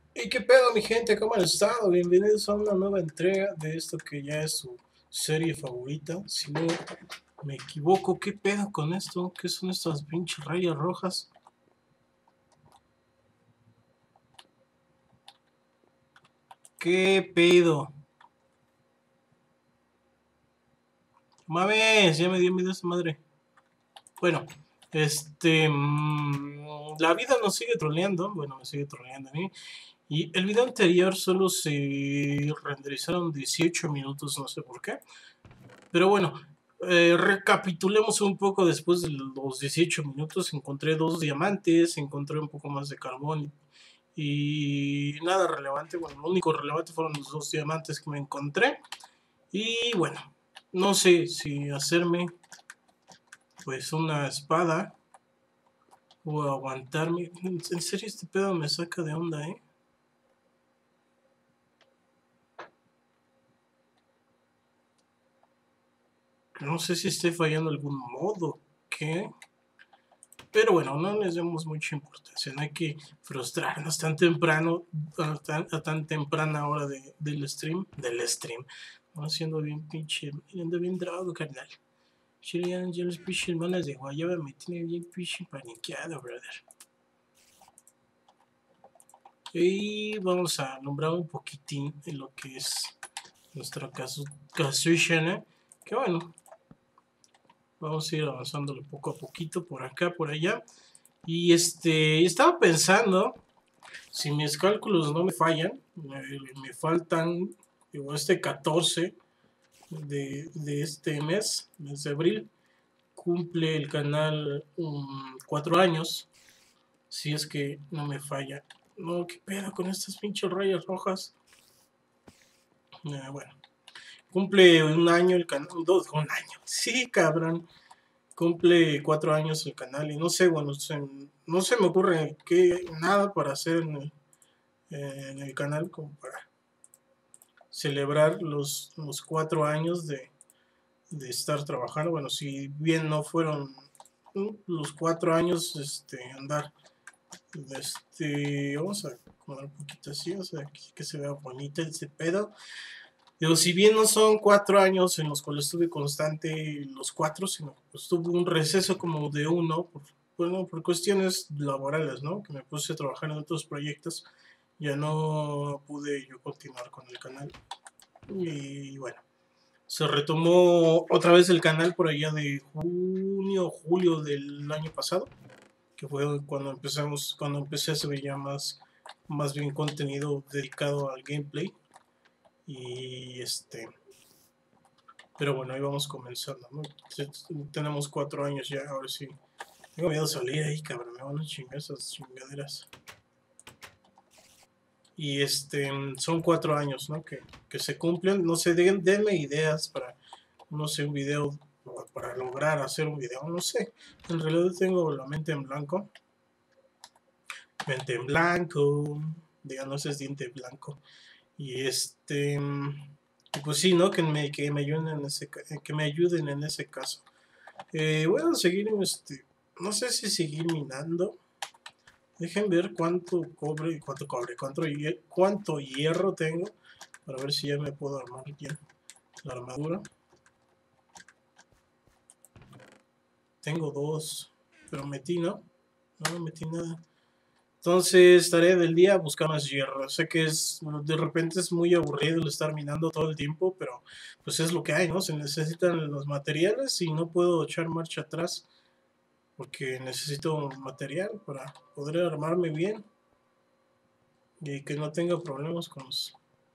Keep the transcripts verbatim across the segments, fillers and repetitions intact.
¿Y qué pedo, mi gente? ¿Cómo han estado? Bienvenidos a una nueva entrega de esto que ya es su serie favorita. Si no me equivoco, ¿qué pedo con esto? ¿Qué son estas pinches rayas rojas? ¿Qué pedo? Mames, ya me dio miedo esa madre. Bueno, este. mmm, la vida nos sigue troleando. Bueno, me sigue troleando a mí. Y el video anterior solo se renderizaron dieciocho minutos, no sé por qué. Pero bueno, eh, recapitulemos un poco después de los dieciocho minutos. Encontré dos diamantes, encontré un poco más de carbón y nada relevante. Bueno, lo único relevante fueron los dos diamantes que me encontré. Y bueno, no sé si hacerme pues una espada o aguantarme. En serio, este pedo me saca de onda, ¿eh? No sé si estoy fallando algún modo, ¿qué? Pero bueno, no les demos mucha importancia, no hay que frustrarnos tan temprano, a tan, a tan temprana hora de, del stream, del stream. No, siendo bien pinche, ando bien drogado, carnal. Chilean, ya los pinches manas de guayaba me tiene bien pinche paniqueado, brother. Y vamos a nombrar un poquitín en lo que es nuestra casuchana, que bueno, vamos a ir avanzándolo poco a poquito, por acá, por allá. Y este, estaba pensando, si mis cálculos no me fallan, me, me faltan, digo, este catorce de, de este mes, mes de abril, cumple el canal um, cuatro años, si es que no me falla. No, qué pedo con estas pinches rayas rojas. Eh, bueno, cumple un año el canal, dos, un año, sí, cabrón. Cumple cuatro años el canal y no sé, bueno, se, no se me ocurre que, nada para hacer en el, eh, en el canal como para celebrar los, los cuatro años de, de estar trabajando. Bueno, si bien no fueron los cuatro años, este, andar, este, vamos a poner un poquito así, o sea, que, que se vea bonito ese pedo. Digo, si bien no son cuatro años en los cuales estuve constante los cuatro, sino pues tuve un receso como de uno, por, bueno, por cuestiones laborales, ¿no? Que me puse a trabajar en otros proyectos, ya no pude yo continuar con el canal. Y bueno, se retomó otra vez el canal por allá de junio, julio del año pasado, que fue cuando empezamos, cuando empecé a subir ya más, más bien contenido dedicado al gameplay. Y este, pero bueno, ahí vamos comenzando, ¿no? Tenemos cuatro años ya, ahora sí. Tengo miedo de salir ahí, cabrón, me van a chingar esas chingaderas. Y este, son cuatro años, ¿no? Que, que se cumplen. No sé, den, denme ideas para, no sé, un video, para lograr hacer un video, no sé. En realidad tengo la mente en blanco. Mente en blanco, digamos, es diente blanco. Y este, pues sí, ¿no? Que me, que me ayuden en ese, que me ayuden en ese caso. Eh, voy a seguir, este, no sé si seguir minando. Dejen ver cuánto cobre, cuánto cobre, cuánto, cuánto hierro tengo para ver si ya me puedo armar bien la armadura. Tengo dos, pero metí, ¿no? No metí nada. Entonces, tarea del día, buscar más hierro. Sé que es, de repente es muy aburrido el estar minando todo el tiempo, pero pues es lo que hay, ¿no? Se necesitan los materiales y no puedo echar marcha atrás porque necesito material para poder armarme bien y que no tenga problemas con los,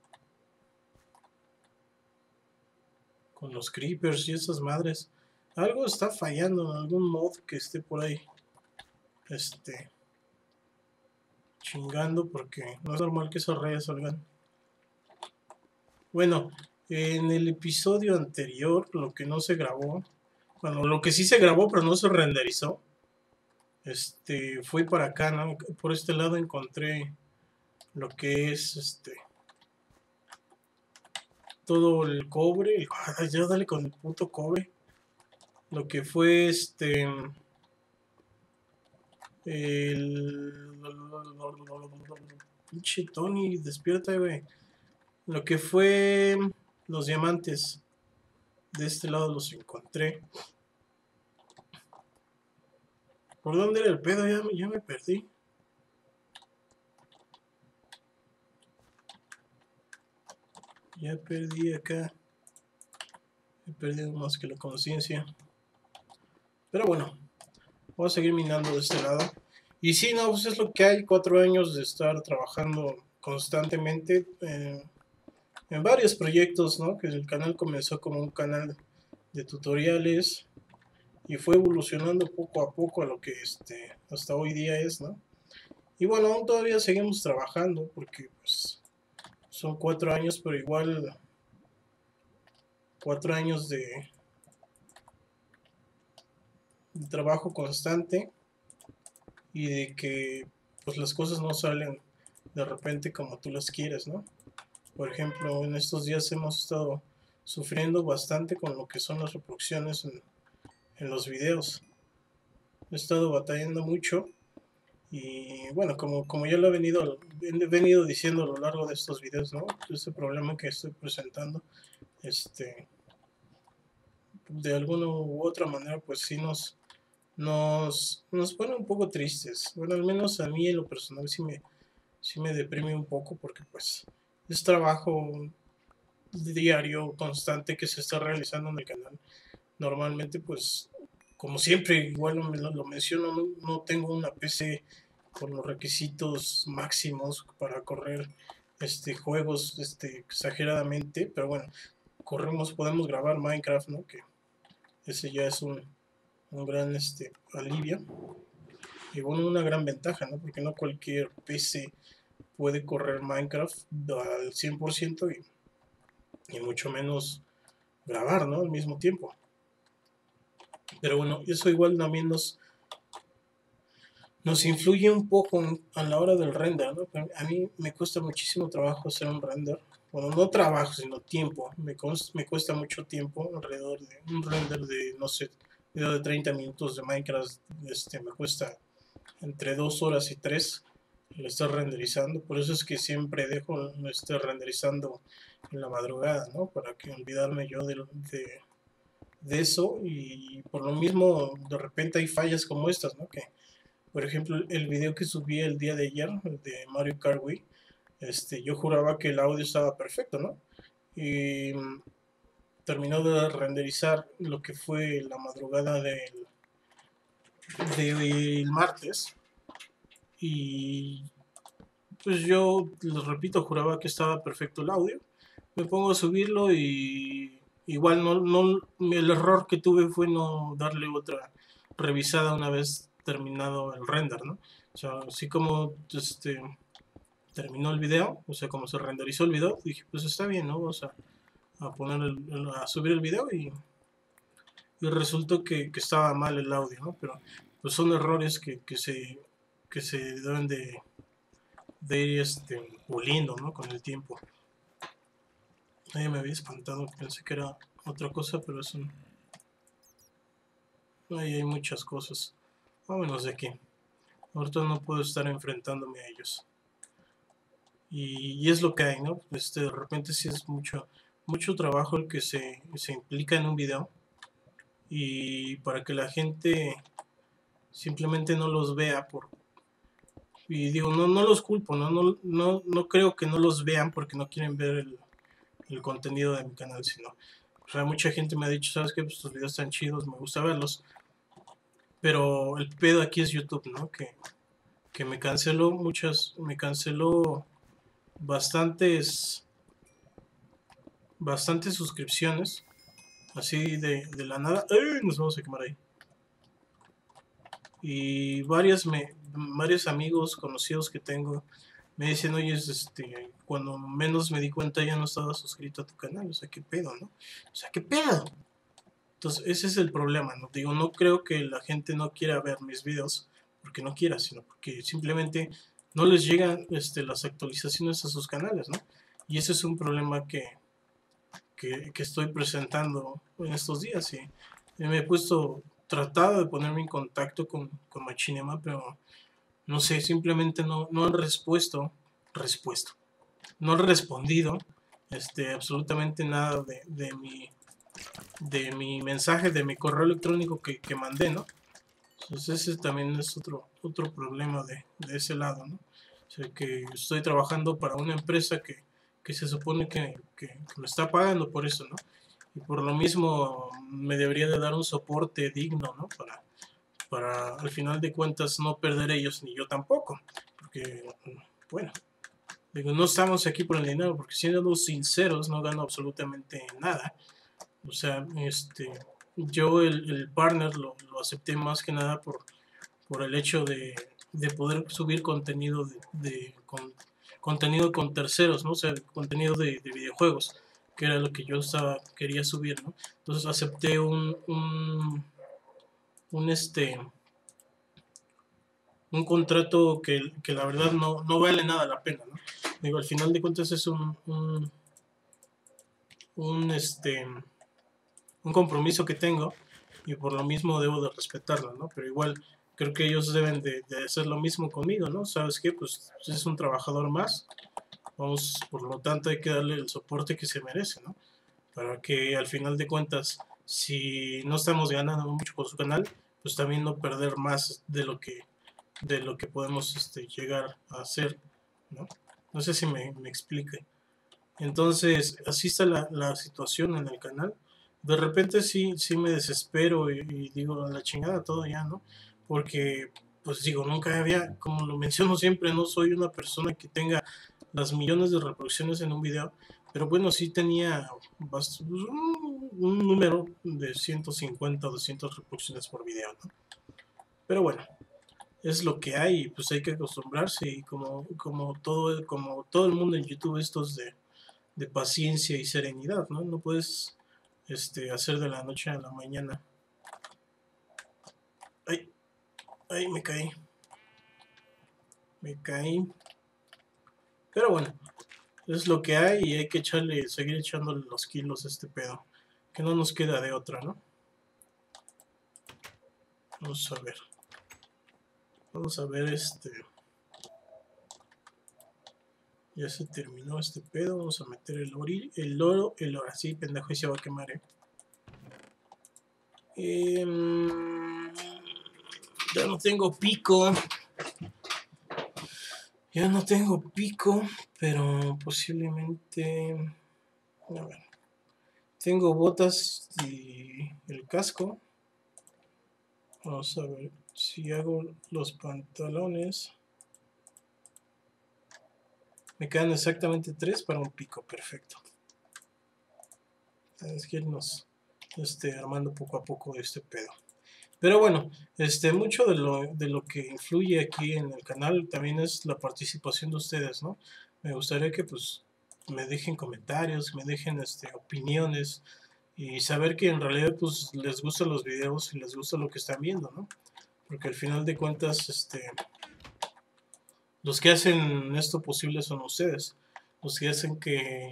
con los creepers y esas madres. Algo está fallando en algún mod que esté por ahí. Este. Chingando porque no es normal que esas rayas salgan. Bueno, en el episodio anterior, lo que no se grabó, bueno, lo que sí se grabó pero no se renderizó, este, fue para acá, ¿no? Por este lado encontré lo que es, este, todo el cobre, el, ya dale con el puto cobre, lo que fue, este, el, Pinche Tony, despierta, güey. Lo que fue los diamantes. De este lado los encontré. ¿Por dónde era el pedo? Ya, ya me perdí. Ya perdí acá. He perdido más que la conciencia. Pero bueno, voy a seguir minando de este lado. Y sí, no, pues es lo que hay. Cuatro años de estar trabajando constantemente eh, en varios proyectos, ¿no? Que el canal comenzó como un canal de tutoriales y fue evolucionando poco a poco a lo que este, hasta hoy día es, ¿no? Y bueno, aún todavía seguimos trabajando porque pues son cuatro años, pero igual cuatro años de, de trabajo constante y de que pues las cosas no salen de repente como tú las quieres, ¿no? Por ejemplo, en estos días hemos estado sufriendo bastante con lo que son las reproducciones en, en los videos. He estado batallando mucho y bueno, como, como ya lo he venido, he venido diciendo a lo largo de estos videos, ¿no? Ese problema que estoy presentando, este, de alguna u otra manera, pues sí nos, nos, nos pone un poco tristes. Bueno, al menos a mí en lo personal sí me, sí me deprime un poco porque pues es trabajo diario, constante que se está realizando en el canal. Normalmente pues, como siempre, igual lo, lo menciono, no, no tengo una P C con los requisitos máximos para correr este juegos este exageradamente, pero bueno, corremos, podemos grabar Minecraft, ¿no? Que ese ya es un, un gran este alivio y bueno, una gran ventaja, ¿no? Porque no cualquier P C puede correr Minecraft al cien por ciento y, y mucho menos grabar, ¿no? Al mismo tiempo. Pero bueno, eso igual también nos, nos influye un poco a la hora del render, ¿no? A mí me cuesta muchísimo trabajo hacer un render. Bueno, no trabajo, sino tiempo. Me, me cuesta mucho tiempo, alrededor de un render de, no sé, video de treinta minutos de Minecraft, este, me cuesta entre dos horas y tres lo estar renderizando. Por eso es que siempre dejo lo estar renderizando en la madrugada, ¿no? Para que olvidarme yo de, de, de eso. Y por lo mismo, de repente hay fallas como estas, ¿no? Que por ejemplo, el video que subí el día de ayer, el de Mario Kart Wii, este, yo juraba que el audio estaba perfecto, ¿no? Y mm, terminó de renderizar lo que fue la madrugada del, del martes. Y pues yo, les repito, juraba que estaba perfecto el audio. Me pongo a subirlo y igual no, no, el error que tuve fue no darle otra revisada una vez terminado el render, ¿no? O sea, así como este, terminó el video, o sea, como se renderizó el video, dije, pues está bien, ¿no? Vamos a, a poner el, a subir el video y, y resultó que, que, estaba mal el audio, ¿no? Pero pues son errores que, que se que se deben de, de ir este, puliendo, ¿no? Con el tiempo. Ahí me había espantado, pensé que era otra cosa, pero es un... Ahí hay muchas cosas. Vámonos de aquí. Ahorita no puedo estar enfrentándome a ellos. Y, y es lo que hay, ¿no? Este, de repente sí es mucho, mucho trabajo el que se, se implica en un video. Y para que la gente simplemente no los vea por... Y digo, no, no los culpo, ¿no? No, no, no creo que no los vean porque no quieren ver el, el contenido de mi canal, sino... O sea, mucha gente me ha dicho, ¿sabes qué? Pues tus videos están chidos, me gusta verlos. Pero el pedo aquí es YouTube, ¿no? Que, que me canceló muchas, me canceló bastantes, bastantes suscripciones, así de, de la nada. ¡Ay! Nos vamos a quemar ahí. Y varias me, varios amigos conocidos que tengo me dicen, oye, este, cuando menos me di cuenta ya no estaba suscrito a tu canal, o sea, qué pedo, ¿no? O sea, qué pedo. Entonces, ese es el problema, ¿no? Digo, no creo que la gente no quiera ver mis videos porque no quiera, sino porque simplemente no les llegan este, las actualizaciones a sus canales, ¿no? Y ese es un problema que, que, que estoy presentando en estos días. Y me he puesto, tratado de ponerme en contacto con, con Machinima, pero no sé, simplemente no, no han respuesto, respuesto. No he respondido este, absolutamente nada de, de, mi, de mi mensaje, de mi correo electrónico que, que mandé, ¿no? Entonces ese también es otro, otro problema de, de ese lado, ¿no? O sea, que estoy trabajando para una empresa que, que se supone que, que, que me está pagando por eso, ¿no? Y por lo mismo me debería de dar un soporte digno, ¿no? Para, para al final de cuentas no perder ellos ni yo tampoco. Porque, bueno, digo, no estamos aquí por el dinero, porque siendo sinceros no gano absolutamente nada. O sea, este, yo el, el partner lo, lo acepté más que nada por, por el hecho de, de poder subir contenido de, de con, contenido con terceros, ¿no? O sea, contenido de, de videojuegos, que era lo que yo estaba, quería subir, ¿no? Entonces acepté un, un, un este un contrato que, que la verdad no, no vale nada la pena, ¿no? Digo, al final de cuentas es un, un, un este un compromiso que tengo y por lo mismo debo de respetarlo, ¿no? Pero igual creo que ellos deben de, de hacer lo mismo conmigo, ¿no? ¿Sabes qué? Pues es un trabajador más, vamos, por lo tanto hay que darle el soporte que se merece, ¿no? Para que al final de cuentas, si no estamos ganando mucho con su canal, pues también no perder más de lo que, de lo que podemos este, llegar a hacer, ¿no? No sé si me, me explique. Entonces, así está la, la situación en el canal. De repente sí, sí me desespero y, y digo, a la chingada todo ya, ¿no? Porque, pues digo, nunca había, como lo menciono siempre, no soy una persona que tenga las millones de reproducciones en un video, pero bueno, sí tenía bast- un, un número de ciento cincuenta o doscientas reproducciones por video, ¿no? Pero bueno, es lo que hay y pues hay que acostumbrarse y como, como, todo, como todo el mundo en YouTube estos de de paciencia y serenidad, ¿no? No puedes este, hacer de la noche a la mañana. Ay, ay, me caí. Me caí. Pero bueno, es lo que hay y hay que echarle, seguir echándole los kilos a este pedo. Que no nos queda de otra, ¿no? Vamos a ver. Vamos a ver este. Ya se terminó este pedo. Vamos a meter el ori, el oro, el oro. Así, pendejo, y se va a quemar, eh. Eh, ya no tengo pico. Ya no tengo pico, pero posiblemente... A ver. Tengo botas y el casco. Vamos a ver si hago los pantalones. Me quedan exactamente tres para un pico, perfecto. Es que irnos este, armando poco a poco este pedo. Pero bueno, este, mucho de lo, de lo que influye aquí en el canal también es la participación de ustedes, ¿no? Me gustaría que pues me dejen comentarios, me dejen este, opiniones y saber que en realidad pues les gustan los videos y les gusta lo que están viendo, ¿no? Porque al final de cuentas, este, los que hacen esto posible son ustedes, los que hacen que,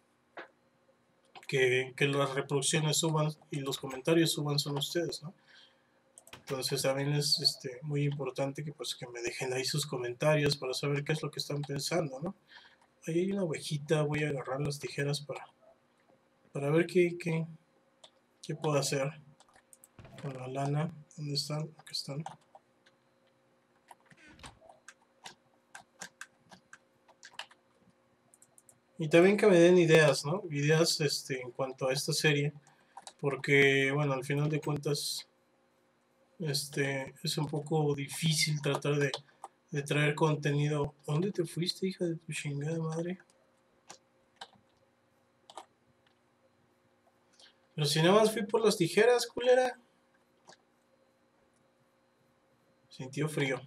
que, que las reproducciones suban y los comentarios suban son ustedes, ¿no? Entonces también es este, muy importante que, pues, que me dejen ahí sus comentarios para saber qué es lo que están pensando, ¿no? Ahí hay una ovejita, voy a agarrar las tijeras para, para ver qué, qué, qué puedo hacer con la lana. ¿Dónde están? Aquí están. Y también que me den ideas, ¿no? Ideas este, en cuanto a esta serie, porque, bueno, al final de cuentas, este, es un poco difícil tratar de, de traer contenido. ¿Dónde te fuiste, hija de tu chingada madre? Pero si nada más fui por las tijeras, culera. Sintió frío.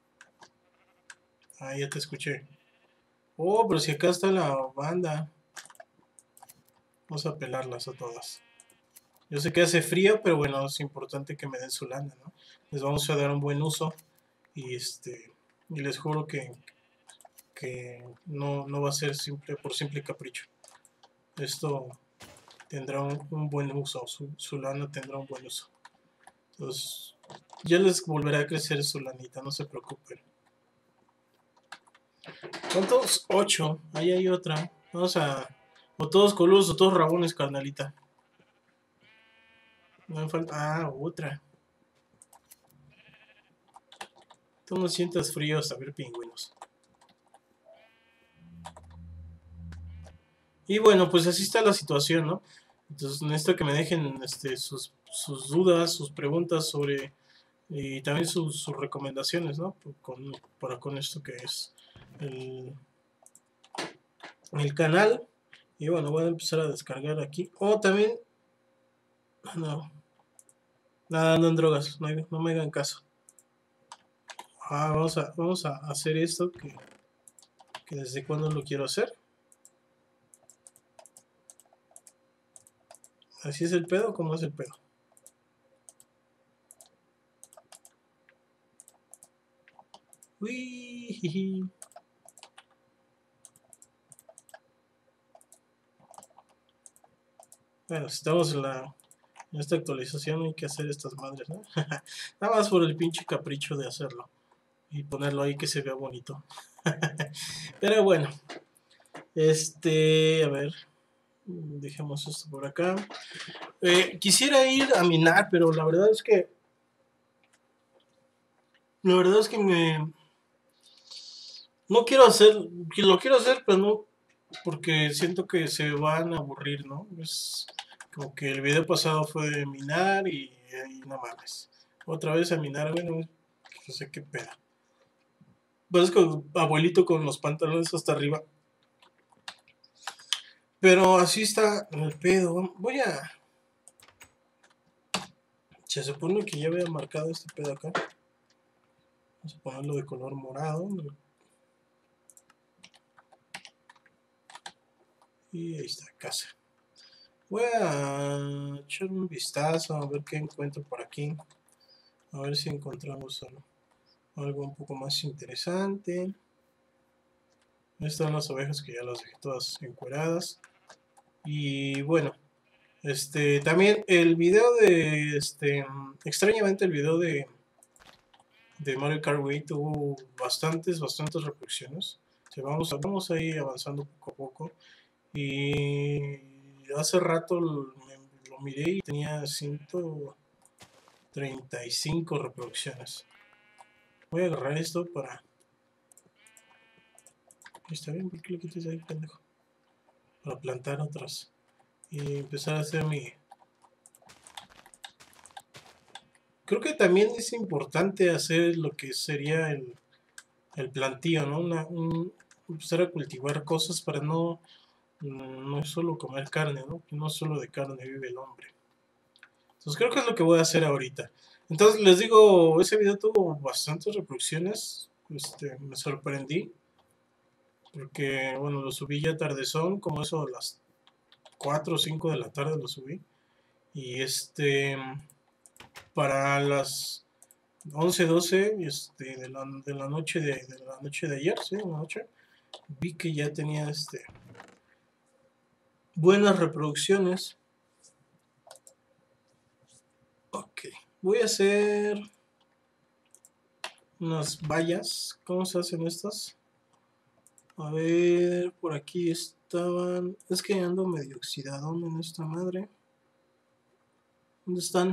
Ah, ya te escuché. Oh, pero si acá está la banda. Vamos a pelarlas a todas. Yo sé que hace frío, pero bueno, es importante que me den su lana, ¿no? Les vamos a dar un buen uso. Y este. Y les juro que, que no, no va a ser simple por simple capricho. Esto tendrá un, un buen uso. Su, su lana tendrá un buen uso. Entonces, ya les volverá a crecer su lanita, no se preocupen. ¿Cuántos? Ocho. Ahí hay otra. Vamos a... O todos coludos o todos rabones, carnalita. No me falta... Ah, otra. Tú no sientas frío hasta ver pingüinos. Y bueno, pues así está la situación, ¿no? Entonces necesito que me dejen este, sus, sus dudas, sus preguntas sobre... Y también sus, sus recomendaciones, ¿no? Con, para con esto que es el, el canal. Y bueno, voy a empezar a descargar aquí. Oh, también... No, nada, ando en drogas, no, no me hagan caso. Ah, vamos a, vamos a hacer esto que, que desde cuándo lo quiero hacer. ¿Así es el pedo? ¿Cómo es el pedo? Uy, bueno, estamos en, la, en esta actualización, hay que hacer estas madres, ¿no? Nada más por el pinche capricho de hacerlo y ponerlo ahí que se vea bonito. Pero bueno, este, a ver, dejemos esto por acá. Eh, quisiera ir a minar, pero la verdad es que, la verdad es que me, no quiero hacer, que lo quiero hacer, pero no, porque siento que se van a aburrir, ¿no? Es como que el video pasado fue de minar y, y no mames. Otra vez a minar, bueno, no sé qué pedo. Pues con abuelito con los pantalones hasta arriba. Pero así está el pedo. Voy a... Se supone que ya había marcado este pedo acá. Vamos a ponerlo de color morado. Y ahí está, casa. Voy a echar un vistazo a ver qué encuentro por aquí. A ver si encontramos algo, algo un poco más interesante. Están las ovejas que ya las dejé todas encueradas. Y bueno, este también el video de este extrañamente el video de de Mario Kart Wii tuvo bastantes bastantes reproducciones. O sea, vamos, vamos a ir avanzando poco a poco. Y hace rato lo, lo miré y tenía ciento treinta y cinco reproducciones. Voy a agarrar esto para... Está bien, ¿por qué lo quitas ahí, pendejo? Para plantar otras. Y empezar a hacer mi... Creo que también es importante hacer lo que sería el, el plantío, ¿no? Una, un, empezar a cultivar cosas para no, no solo comer carne, ¿no? No solo de carne vive el hombre. Entonces creo que es lo que voy a hacer ahorita. Entonces les digo, ese video tuvo bastantes reproducciones. Este, me sorprendí. Porque, bueno, lo subí ya tardezón, como eso a las cuatro o cinco de la tarde lo subí. Y este, para las once doce este, de, la, de, la noche de, de la noche de ayer, sí, de la noche, vi que ya tenía este, buenas reproducciones. Ok, voy a hacer unas vallas. ¿Cómo se hacen estas? A ver, por aquí estaban. Es que ando medio oxidado en esta madre. ¿Dónde están?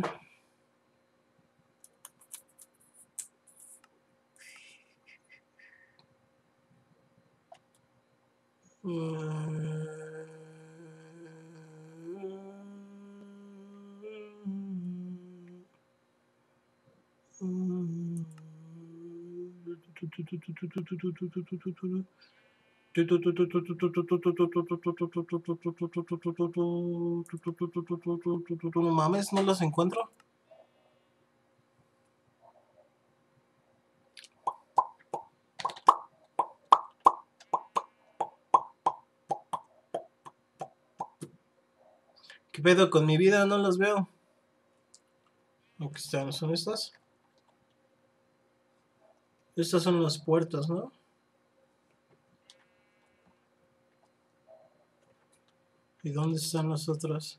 No mames, no las encuentro. ¿Qué pedo con mi vida? No las veo. Aquí están, ¿son estas? Estas son las puertas, ¿no? ¿Y dónde están las otras?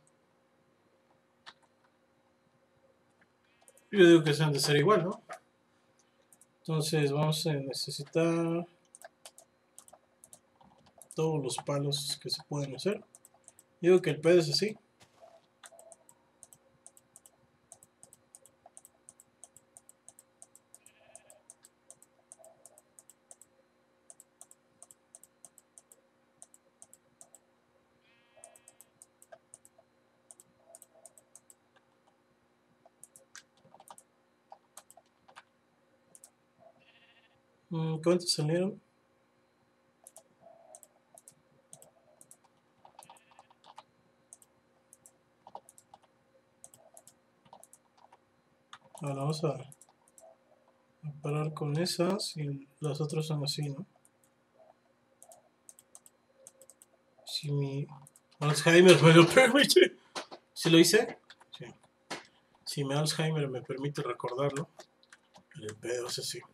Yo digo que se han de ser igual, ¿no? Entonces vamos a necesitar todos los palos que se pueden hacer. Digo que el pedo es así. ¿Cuántos salieron? Ahora vamos a, a parar con esas y las otras son así, ¿no? Si mi Alzheimer me lo permite. ¿Sí lo hice? Sí. Si mi Alzheimer me permite recordarlo, el pedo es así.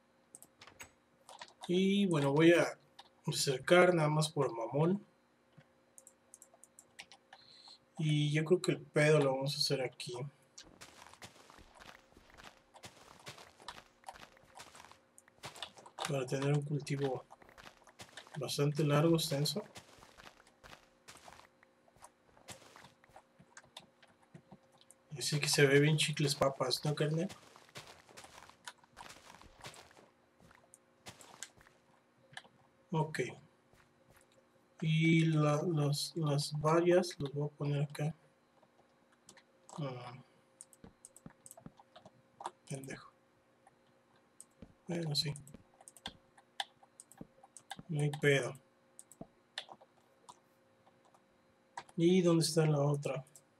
Y bueno, voy a acercar nada más por mamón. Y yo creo que el pedo lo vamos a hacer aquí. Para tener un cultivo bastante largo, extenso. Así que se ve bien chicles papas, ¿no, carnal? Ok. Y la, las, las varias las voy a poner acá. Ah, pendejo. Bueno, sí. No hay pedo. ¿Y dónde está la otra?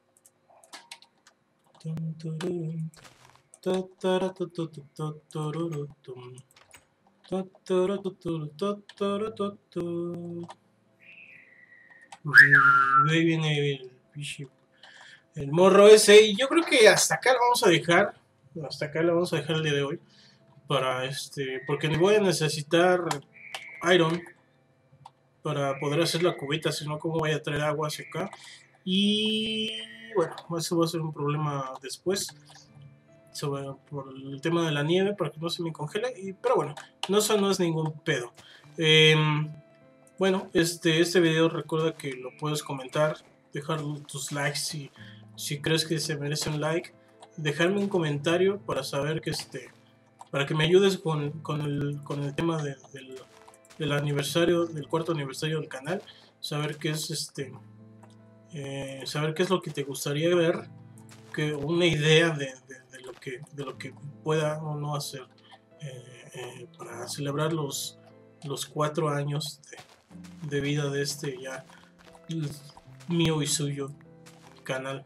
Ahí viene el bicho, el morro ese. Y yo creo que hasta acá lo vamos a dejar. Hasta acá lo vamos a dejar el día de hoy. Para este. Porque voy a necesitar iron para poder hacer la cubeta, si no, ¿cómo voy a traer agua hacia acá? Y bueno, eso va a ser un problema después, sobre, por el tema de la nieve, para que no se me congele, y, pero bueno, no, eso no es ningún pedo. Eh, bueno, este, este video recuerda que lo puedes comentar, dejar tus likes si, si crees que se merece un like, dejarme un comentario para saber que este, para que me ayudes con, con, el, con el tema de, del, del aniversario, del cuarto aniversario del canal, saber qué es este, eh, saber qué es lo que te gustaría ver, que una idea de, de, de lo que de lo que pueda o no hacer eh, eh, para celebrar los los cuatro años de, de vida de este ya mío y suyo canal.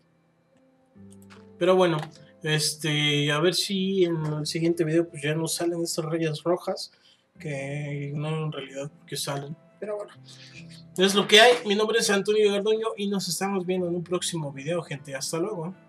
Pero bueno, este, a ver si en el siguiente video pues ya no salen estas rayas rojas, que ignoran en realidad porque salen. Pero bueno, es lo que hay. Mi nombre es Antonio Garduño y nos estamos viendo en un próximo video, gente. Hasta luego.